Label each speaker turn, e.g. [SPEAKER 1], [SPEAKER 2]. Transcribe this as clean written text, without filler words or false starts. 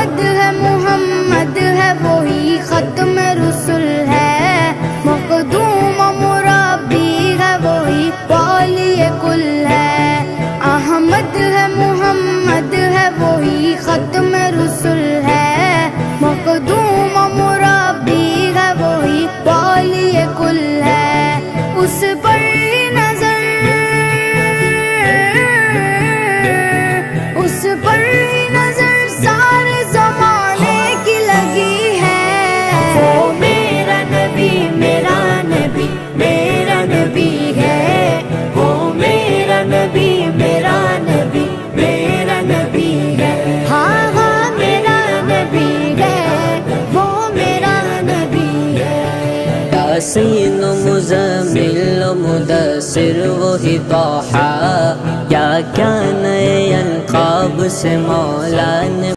[SPEAKER 1] احمد ہے محمد ہے وہی ختم رسول ہے، مخدوم مربی ہے وہی والی کل ہے، احمد ہے محمد ہے وہی ختم رسول ہے، مخدوم مربی ہے وہی والی کل ہے، اس پر نظر، اس پر نظر سارے زمانے کی لگی ہے، وہ میرا نبی میرا نبی میرا نبی ہے، وہ میرا نبی میرا نبی میرا نبی ہے، ہاں ہاں میرا نبی ہے، وہ میرا نبی ہے،
[SPEAKER 2] یاسین و مزمل و مدثر وہی طٰہٰ، کیا کیا نئے القاب سے مولا نے